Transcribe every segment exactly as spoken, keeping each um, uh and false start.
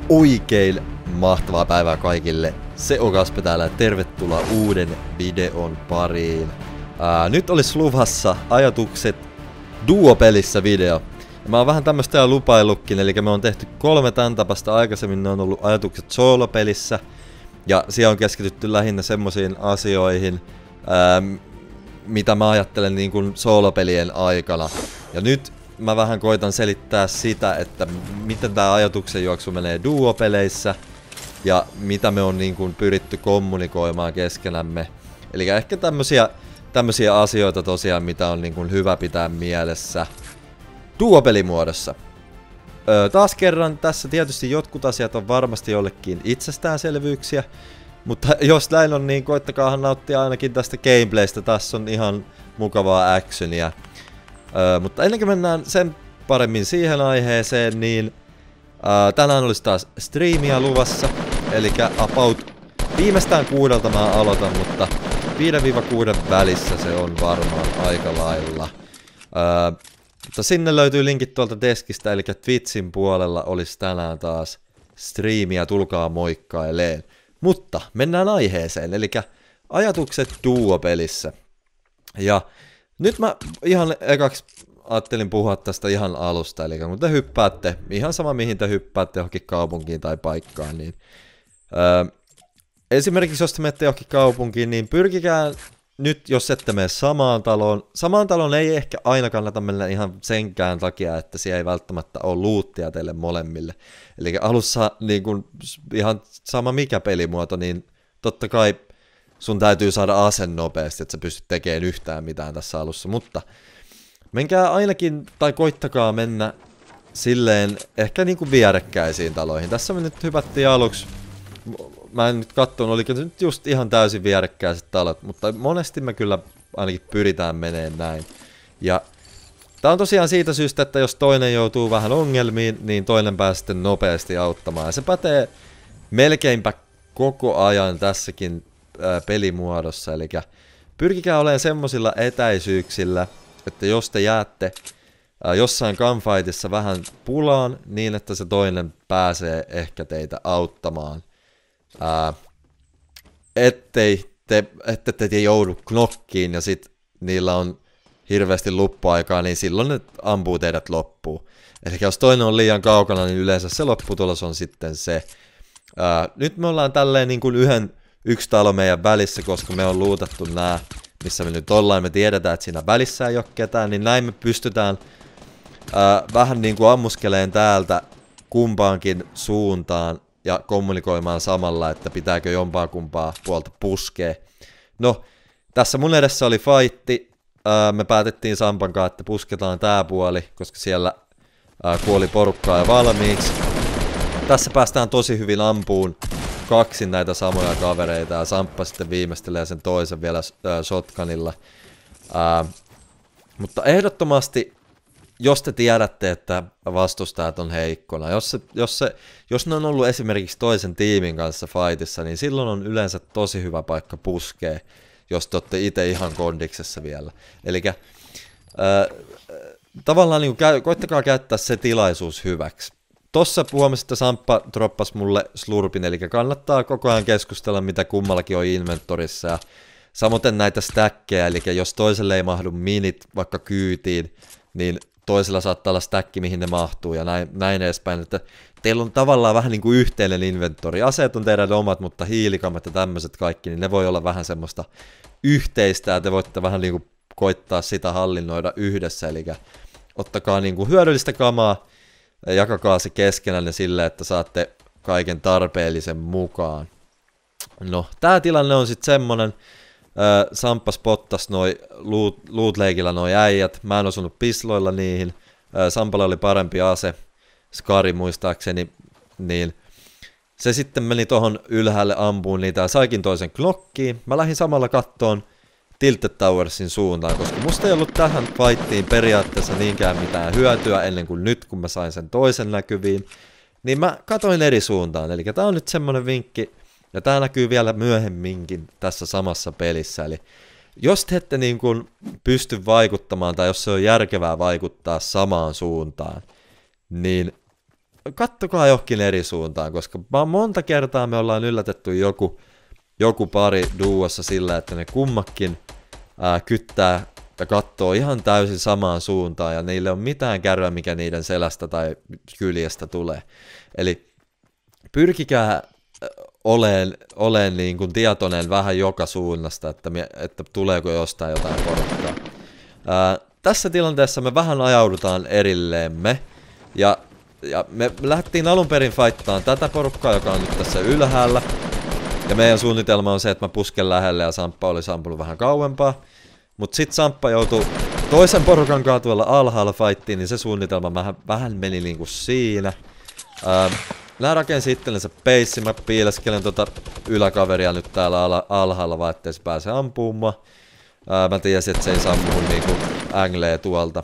Oikein mahtavaa päivää kaikille. Se on Kaspe täällä ja tervetuloa uuden videon pariin. Ää, nyt olisi luvassa ajatukset duo-pelissä video. Ja mä oon vähän tämmöstä jo lupaillutkin, eli me on tehty kolme tän tapasta aikaisemmin, ne on ollut ajatukset soolopelissä. Ja siellä on keskitytty lähinnä semmosiin asioihin, ää, mitä mä ajattelen niin kuin soolopelien aikana. Ja nyt mä vähän koitan selittää sitä, että miten tää ajatuksen juoksu menee duo-peleissä ja mitä me on niin kuin pyritty kommunikoimaan keskenämme. Eli ehkä tämmösiä, tämmösiä asioita tosiaan, mitä on niin kuin hyvä pitää mielessä duo-pelimuodossa. Öö, taas kerran tässä tietysti jotkut asiat on varmasti jollekin itsestäänselvyyksiä, mutta jos näin on, niin koittakaahan nauttia ainakin tästä gameplaystä. Tässä on ihan mukavaa actionia. Öö, mutta ennen kuin mennään sen paremmin siihen aiheeseen, niin öö, tänään olisi taas striimiä luvassa. Eli about viimeistään kuudelta mä aloitan, mutta viiden kuuden välissä se on varmaan aika lailla. Öö, mutta sinne löytyy linkit tuolta deskistä, eli Twitchin puolella olisi tänään taas striimiä, tulkaa moikkaileen. Mutta mennään aiheeseen, eli ajatukset duo-pelissä. Ja nyt mä ihan ekaksi ajattelin puhua tästä ihan alusta, eli kun te hyppäätte, ihan sama mihin te hyppäätte johonkin kaupunkiin tai paikkaan, niin öö, esimerkiksi jos te menette johonkin kaupunkiin, niin pyrkikää nyt, jos ette mene samaan taloon. Samaan taloon ei ehkä aina kannata mennä ihan senkään takia, että siellä ei välttämättä ole luuttia teille molemmille. Eli alussa niin kun, ihan sama mikä pelimuoto, niin totta kai sun täytyy saada ase nopeasti, että sä pystyt tekemään yhtään mitään tässä alussa. Mutta menkää ainakin, tai koittakaa mennä silleen ehkä niin kuin vierekkäisiin taloihin. Tässä me nyt hypättiin aluksi. Mä en nyt katson, oliko nyt just ihan täysin vierekkäiset talot, mutta monesti me kyllä ainakin pyritään meneen näin. Ja tää on tosiaan siitä syystä, että jos toinen joutuu vähän ongelmiin, niin toinen pääsee sitten nopeasti auttamaan. Ja se pätee melkeinpä koko ajan tässäkin ää, pelimuodossa. Eli pyrkikää olemaan semmosilla etäisyyksillä, että jos te jäätte ää, jossain gunfightissa vähän pulaan, niin että se toinen pääsee ehkä teitä auttamaan. Ää, ettei te, ette te joudu knokkiin ja sit niillä on hirveästi loppuaikaa, niin silloin ne ampuu teidät loppuun. Eli jos toinen on liian kaukana, niin yleensä se lopputulos on sitten se. Ää, nyt me ollaan tälleen niin kuin yhden, yksi talo meidän välissä, koska me on luutattu nää, missä me nyt ollaan, me tiedetään, että siinä välissä ei ole ketään, niin näin me pystytään ää, vähän niin kuin ammuskeleen täältä kumpaankin suuntaan ja kommunikoimaan samalla, että pitääkö jompaa kumpaa puolta puskea. No, tässä mun edessä oli fightti. Ää, me päätettiin Sampan kanssa, että pusketaan tää puoli, koska siellä ää, kuoli porukkaa jo valmiiksi. Tässä päästään tosi hyvin ampuun kaksin näitä samoja kavereita, ja Samppa sitten viimeistelee sen toisen vielä ää, shotgunilla. Ää, mutta ehdottomasti, jos te tiedätte, että vastustajat on heikkona, jos, se, jos, se, jos ne on ollut esimerkiksi toisen tiimin kanssa fightissa, niin silloin on yleensä tosi hyvä paikka puskea, jos te olette itse ihan kondiksessa vielä. Eli äh, tavallaan niin kuin, koittakaa käyttää se tilaisuus hyväksi. Tossa huomasin, että Samppa droppasi mulle slurpin, eli kannattaa koko ajan keskustella, mitä kummallakin on inventorissa. Ja samoin näitä stackkejä, eli jos toiselle ei mahdu minit vaikka kyytiin, niin toisella saattaa olla stäkki, mihin ne mahtuu ja näin, näin edespäin, että teillä on tavallaan vähän niin kuin yhteinen inventori. Aseet on teidän omat, mutta hiilikamat ja tämmöiset kaikki, niin ne voi olla vähän semmoista yhteistä ja te voitte vähän niin kuin koittaa sitä hallinnoida yhdessä. Eli ottakaa niin kuin hyödyllistä kamaa ja jakakaa se keskenänne silleen, että saatte kaiken tarpeellisen mukaan. No, tää tilanne on sitten semmonen. Samppa spottas noi loot, loot-leikillä noi äijät, mä en osunut pisloilla niihin, Sampalla oli parempi ase, Skari muistaakseni, niin se sitten meni tohon ylhäälle ampuun niitä ja saikin toisen knokkiin. Mä lähdin samalla kattoon Tilted Towersin suuntaan, koska musta ei ollut tähän fightiin periaatteessa niinkään mitään hyötyä ennen kuin nyt, kun mä sain sen toisen näkyviin, niin mä katoin eri suuntaan, eli tää on nyt semmonen vinkki. Ja tää näkyy vielä myöhemminkin tässä samassa pelissä, eli jos te ette niin kuin pysty vaikuttamaan, tai jos se on järkevää vaikuttaa samaan suuntaan, niin kattokaa johonkin eri suuntaan, koska monta kertaa me ollaan yllätetty joku, joku pari duossa sillä, että ne kummakin ää, kyttää ja kattoo ihan täysin samaan suuntaan, ja niille on mitään kärryä, mikä niiden selästä tai kyljestä tulee. Eli pyrkikää oleen, oleen niin kuin tietoinen vähän joka suunnasta, että, me, että tuleeko jostain jotain porukkaa. Ää, tässä tilanteessa me vähän ajaudutaan erilleemme, ja, ja me lähdettiin alun perin fighttaan tätä porukkaa, joka on nyt tässä ylhäällä, ja meidän suunnitelma on se, että mä pusken lähelle ja Samppa oli sampunut vähän kauempaa. Mut sit Samppa joutui toisen porukan kanssa tuolla alhaalla fightiin, niin se suunnitelma vähän, vähän meni niinku siinä. Ää, Nää rakensi itsellensä peissi, mä piileskelen tota yläkaveria nyt täällä ala, alhaalla, vaan ettei se pääse ampumaan. Ää, mä tiesin, että se ei sammu niinku änglee tuolta.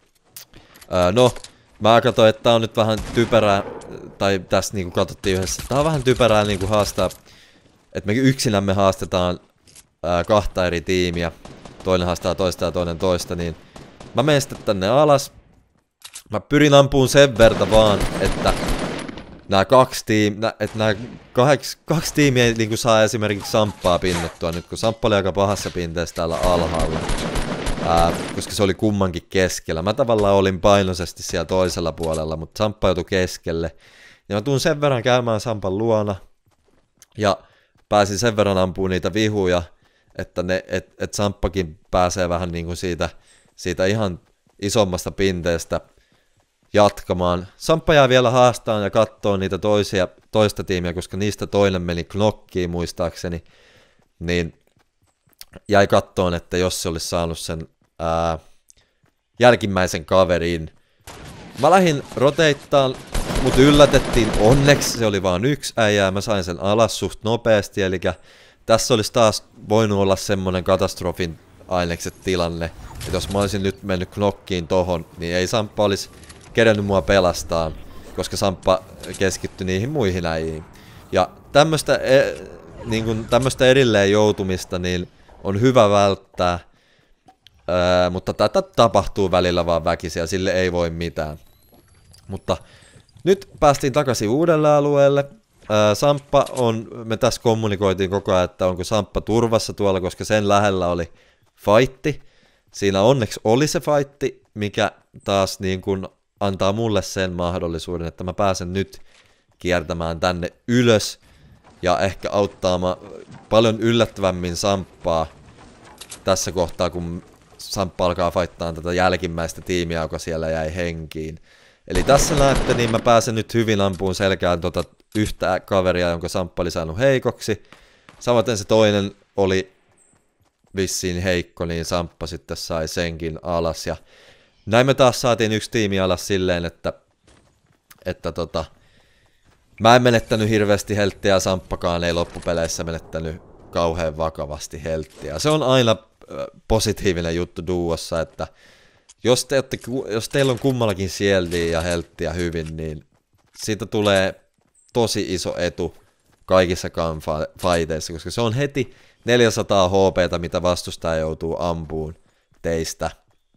Ää, no, mä katsoin, että tää on nyt vähän typerää, tai tässä niinku katsottiin yhdessä, tää on vähän typerää niinku haastaa, että me yksinämme haastetaan ää, kahta eri tiimiä. Toinen haastaa toista ja toinen toista, niin mä menen sitten tänne alas. Mä pyrin ampuun sen verta vaan, että nämä kaksi, tiim, että nämä kaheks, kaksi tiimiä niin saa esimerkiksi Samppaa pinnettua nyt, kun Samppa oli aika pahassa pinteessä täällä alhaalla. Ää, koska se oli kummankin keskellä. Mä tavallaan olin painoisesti siellä toisella puolella, mutta Samppa joutui keskelle. Ja mä tuun sen verran käymään Sampan luona. Ja pääsin sen verran ampuun niitä vihuja, että ne, et, et Samppakin pääsee vähän niinku siitä, siitä ihan isommasta pinteestä jatkamaan. Samppa jää vielä haastaan ja kattoo niitä toisia, toista tiimiä, koska niistä toinen meni knokkiin muistaakseni, niin jäi kattoon, että jos se olisi saanut sen ää, jälkimmäisen kaverin. Mä lähdin roteittaan, mut yllätettiin onneksi, se oli vaan yksi äijää, mä sain sen alas suht nopeasti, eli tässä olisi taas voinut olla semmonen katastrofin ainekset tilanne, että jos mä olisin nyt mennyt knokkiin tohon, niin ei Samppa olisi kerennyt mua pelastaa, koska Samppa keskittyi niihin muihin äijiin. Ja tämmöstä, e, niin kun, tämmöstä erilleen joutumista niin on hyvä välttää, ää, mutta tätä tapahtuu välillä vaan väkisin ja sille ei voi mitään. Mutta nyt päästiin takaisin uudelle alueelle. Ää, Samppa on, me tässä kommunikoitiin koko ajan, että onko Samppa turvassa tuolla, koska sen lähellä oli fightti. Siinä onneksi oli se fightti, mikä taas niin kun antaa mulle sen mahdollisuuden, että mä pääsen nyt kiertämään tänne ylös ja ehkä auttaamaan paljon yllättävämmin Samppaa tässä kohtaa, kun Samppa alkaa fighttaan tätä jälkimmäistä tiimiä, joka siellä jäi henkiin. Eli tässä näette, niin mä pääsen nyt hyvin ampuun selkään tota yhtä kaveria, jonka Samppa oli saanut heikoksi. Samaten se toinen oli vissiin heikko, niin Samppa sitten sai senkin alas. Ja näin me taas saatiin yksi tiimi alas silleen, että, että tota, mä en menettänyt hirveästi helttiä ja Samppakaan ei loppupeleissä menettänyt kauhean vakavasti helttiä. Se on aina positiivinen juttu duossa, että jos, te olette, jos teillä on kummallakin sieldiä ja helttiä hyvin, niin siitä tulee tosi iso etu kaikissa gunfighteissa, koska se on heti neljäsataa H P:tä, mitä vastustaja joutuu ampuun teistä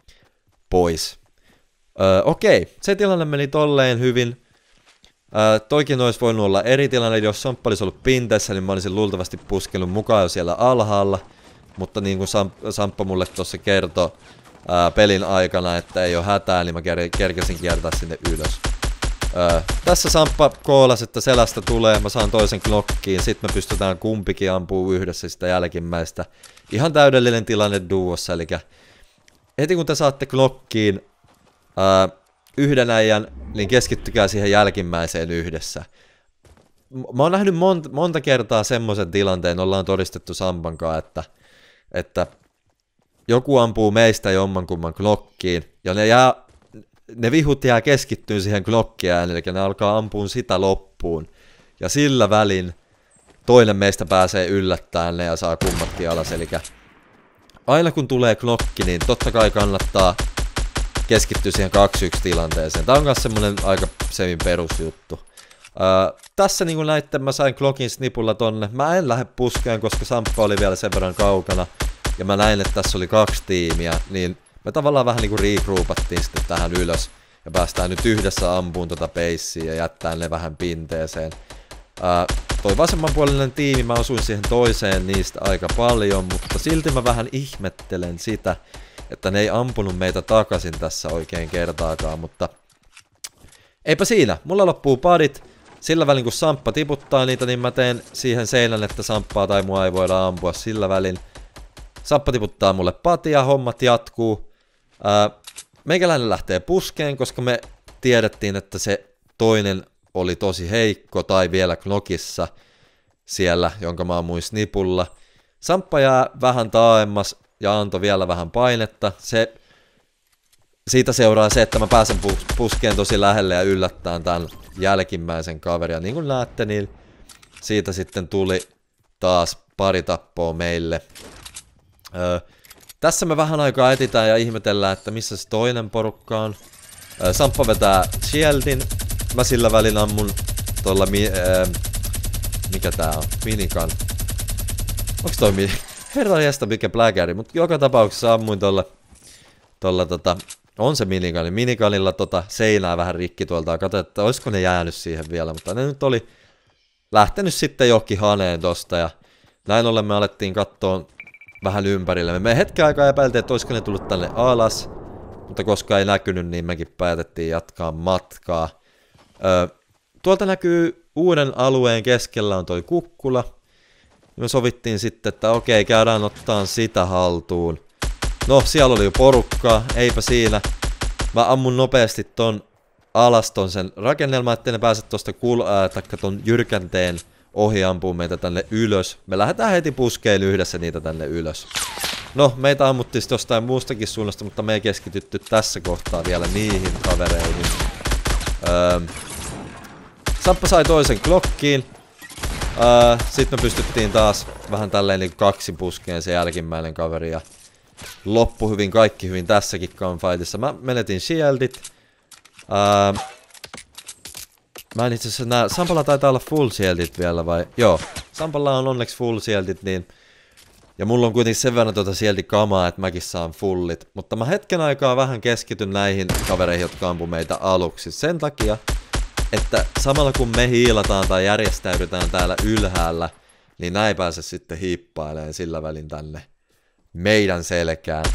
pois. Öö, okei, se tilanne meni tolleen hyvin. Öö, toikin olisi voinut olla eri tilanne, jos Samppa olisi ollut pinteessä, niin mä olisin luultavasti puskenut mukaan jo siellä alhaalla. Mutta niin kuin Samppa mulle tuossa kertoi ää, pelin aikana, että ei ole hätää, niin mä ker- kerkesin kiertää sinne ylös. Öö, tässä Samppa koolasi, että selästä tulee, mä saan toisen knokkiin, sit me pystytään kumpikin ampuu yhdessä sitä jälkimmäistä. Ihan täydellinen tilanne duossa, eli heti kun te saatte knokkiin ää, yhden äijän, niin keskittykää siihen jälkimmäiseen yhdessä. Mä oon nähnyt monta, monta kertaa semmoisen tilanteen, ollaan todistettu Sampankaan, että, että joku ampuu meistä jommankumman knokkiin, ja ne, jää, ne vihut jää keskittyyn siihen knokkiään, eli ne alkaa ampuun sitä loppuun. Ja sillä välin toinen meistä pääsee yllättämään ne ja saa kummatkin alas, eli aina kun tulee knokki, niin totta kai kannattaa keskittyä siihen kaksi yksi tilanteeseen. Tää on myös semmonen aika semin perusjuttu. Öö, tässä niin kuin näitte, mä sain klokin snipulla tonne. Mä en lähde puskeen, koska Samppa oli vielä sen verran kaukana. Ja mä näin, että tässä oli kaksi tiimiä, niin me tavallaan vähän niin kuin regroupattiin sitten tähän ylös. Ja päästään nyt yhdessä ampuun tota peissiä ja jättää ne vähän pinteeseen. Ää, toi vasemmanpuolinen tiimi, mä osuin siihen toiseen niistä aika paljon, mutta silti mä vähän ihmettelen sitä, että ne ei ampunut meitä takaisin tässä oikein kertaakaan, mutta eipä siinä. Mulla loppuu padit. Sillä välin kun Samppa tiputtaa niitä, niin mä teen siihen seinän, että Samppaa tai mua ei voida ampua sillä välin. Samppa tiputtaa mulle patia, hommat jatkuu. Ää, meikäläinen lähtee puskeen, koska me tiedettiin, että se toinen oli tosi heikko tai vielä knokissa siellä, jonka mä ammuin snipulla. Samppa jää vähän taaemmas ja antoi vielä vähän painetta. Se, siitä seuraa se, että mä pääsen puskeen tosi lähelle ja yllättäen tämän jälkimmäisen kaveria. Niin kuin näette, niin siitä sitten tuli taas pari tappoa meille. Öö, tässä me vähän aikaa etitään ja ihmetellään, että missä se toinen porukka on. Öö, Samppa vetää shieldin. Mä sillä välin ammun tuolla mi öö, mikä tää on? Minigun. Onks toi mini? Herra jästä mikä pläkäri, mutta joka tapauksessa ammuin tuolla tuolla tota on se minigani. Minigunilla tota seinää vähän rikki tuolta. Katsoin, että olisiko ne jäänyt siihen vielä, mutta ne nyt oli lähtenyt sitten johonkin haneen tosta ja näin ollen me alettiin katsoa vähän ympärille. Me hetken aikaa epäiltiin, että olisiko ne tullut tänne alas, mutta koska ei näkynyt, niin mekin päätettiin jatkaa matkaa. Öö, tuolta näkyy uuden alueen keskellä on toi kukkula. Me sovittiin sitten, että okei, käydään ottaan sitä haltuun. No, siellä oli jo porukkaa, eipä siinä. Mä ammun nopeasti ton alas ton sen rakennelman, ettei ne pääse tosta kul- ää, taikka ton jyrkänteen ohi ampuu meitä tänne ylös. Me lähdetään heti puskeen yhdessä niitä tänne ylös. No, meitä ammuttiin jostain muustakin suunnasta, mutta me ei keskitytty tässä kohtaa vielä niihin kavereihin. Öö, Samppa sai toisen klokkiin. Öö, Sitten me pystyttiin taas vähän tälleen niin kaksi puskeen se jälkimmäinen kaveri ja loppu hyvin, kaikki hyvin tässäkin gunfightissa. Mä menetin shieldit. Öö, Mä en itse asiassa nää, Sampalla taitaa olla full shieldit vielä vai? Joo, Sampalla on onneksi full shieldit niin. Ja mulla on kuitenkin sen verran tuota shieldikamaa, että mäkin saan fullit. Mutta mä hetken aikaa vähän keskityn näihin kavereihin, jotka ampuu meitä aluksi. Sen takia, että samalla kun me hiilataan tai järjestäydytään täällä ylhäällä, niin näin ei pääse sitten hiippailemaan sillä välin tänne meidän selkään.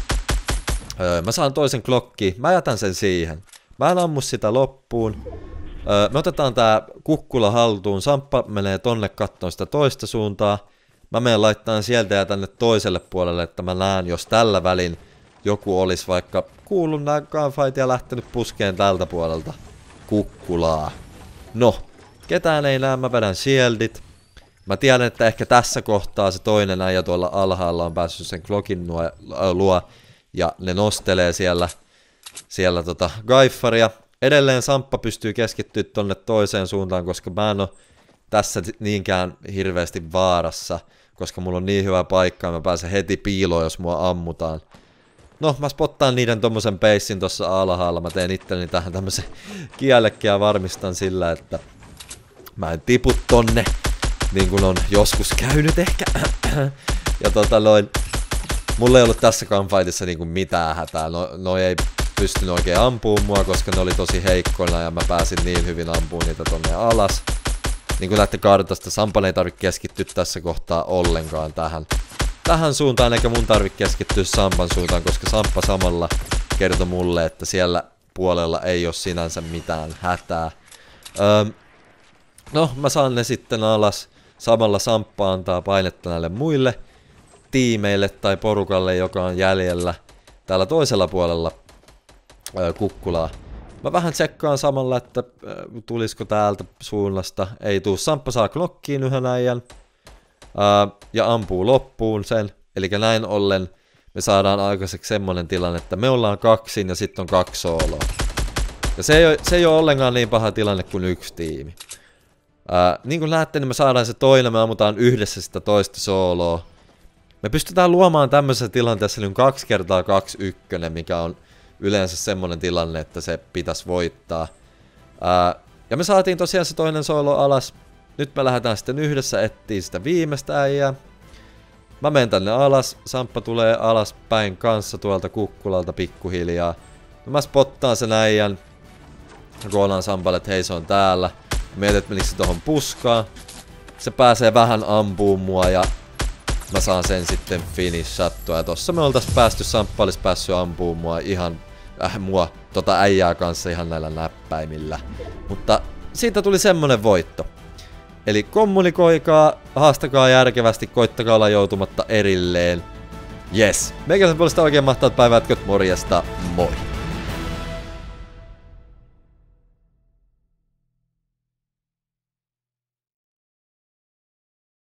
Öö, mä saan toisen klokki, mä jätän sen siihen. Mä en ammu sitä loppuun. Öö, me otetaan tää kukkula haltuun, Samppa menee tonne kattoon sitä toista suuntaa. Mä menen laittaan sieltä ja tänne toiselle puolelle, että mä näen, jos tällä välin joku olisi vaikka kuullut nää gunfight ja lähtenyt puskeen tältä puolelta kukkulaa. No, ketään ei näe, mä vedän shieldit. Mä tiedän, että ehkä tässä kohtaa se toinen äijä tuolla alhaalla on päässyt sen klokin luo ja ne nostelee siellä, siellä tota gaiffaria. Edelleen Samppa pystyy keskittyä tonne toiseen suuntaan, koska mä en oo tässä niinkään hirveästi vaarassa, koska mulla on niin hyvä paikka ja mä pääsen heti piiloon, jos mua ammutaan. No, mä spottaan niiden tommosen peissin tossa alhaalla, mä teen itteni tähän tämmösen kielekkiä ja varmistan sillä, että mä en tipu tonne, niin kuin on joskus käynyt ehkä. Ja tota noin, mulla ei ollut tässä gunfightissa niinku mitään hätää, no, no ei pystynyt oikein ampumaan mua, koska ne oli tosi heikkoina ja mä pääsin niin hyvin ampumaan niitä tonne alas. Niin kuin näette kartasta, Sampan ei tarvitse keskittyä tässä kohtaa ollenkaan tähän, tähän suuntaan, eikä mun tarvitse keskittyä Sampan suuntaan, koska Samppa samalla kertoi mulle, että siellä puolella ei ole sinänsä mitään hätää. Öö, no, mä saan ne sitten alas. Samalla Samppa antaa painetta näille muille tiimeille tai porukalle, joka on jäljellä täällä toisella puolella öö, kukkulaa. Mä vähän tsekkaan samalla, että äh, tulisiko täältä suunnasta. Ei tuu. Samppa saa klokkiin yhden äijän äh, ja ampuu loppuun sen. Eli näin ollen me saadaan aikaiseksi semmonen tilanne, että me ollaan kaksin ja sitten on kaksi sooloa. Ja se ei, ole, se ei ole ollenkaan niin paha tilanne kuin yksi tiimi. Äh, niin kuin näette, niin me saadaan se toinen, me ammutaan yhdessä sitä toista sooloa. Me pystytään luomaan tämmöisessä tilanteessa niin kaksi kertaa kaksi ykkönen, mikä on yleensä semmonen tilanne, että se pitäisi voittaa. Ää, ja me saatiin tosiaan se toinen soolo alas. Nyt me lähdetään sitten yhdessä etsiä sitä viimeistä äijää. Mä menen tänne alas. Samppa tulee alaspäin kanssa tuolta kukkulalta pikkuhiljaa. No mä spottaan sen äijän. Roolaan Sampalle, että hei se on täällä. Mietin, että menikö se tohon puskaan. Se pääsee vähän ampuun mua ja mä saan sen sitten finishattua. Ja tossa me oltais päästy, Samppa olis päässyt ampuun mua ihan, äh, mua, tota äijää kanssa ihan näillä näppäimillä. Mutta siitä tuli semmonen voitto. Eli kommunikoikaa, haastakaa järkevästi, koittakaa olla joutumatta erilleen. Yes. Meikäläisen puolesta oikein mahtavat päivät, morjesta, moi!